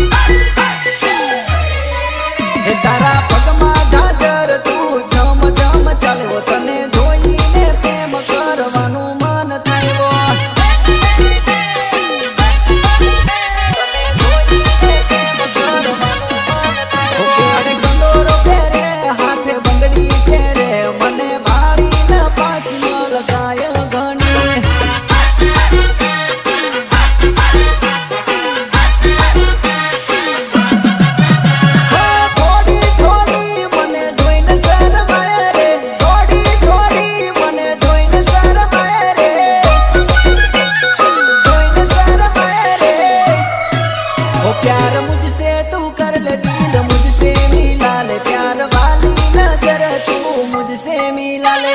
तारा पगमा झाजर तू झम झम चाल्यो तने जोईने प्रेम करवानुं मन थायो तने जोईने प्रेम करवानुं मन थायो केरे गंदोरो फेरे हाथे बंगड़ी फेरे मने भाळीने पासी लगाय घणी प्यार मुझसे तू कर ले दिल मुझसे मिला ले प्यार वाली नजर तू मुझसे मिला ले